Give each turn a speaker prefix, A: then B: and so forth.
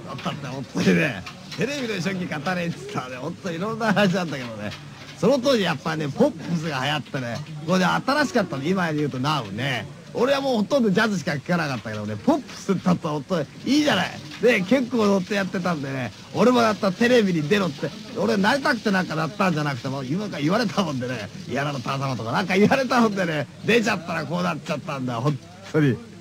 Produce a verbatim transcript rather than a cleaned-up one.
A: だったって本当にね、テレビの初期語れって言ったらね、本当にいろんな話なんだけどね、その当時やっぱりね、ポップスが流行ってね、これで新しかったの、今で言うとナウね。俺はもうほとんどジャズしか聴かなかったけどね、ポップスだったら本当にいいじゃない。で、結構乗ってやってたんでね、俺もやったらテレビに出ろって、俺なりたくてなんかなったんじゃなくても、今から言われたもんでね、やらのたざまとかなんか言われたもんでね、出ちゃったらこうなっちゃったんだよ、本当に。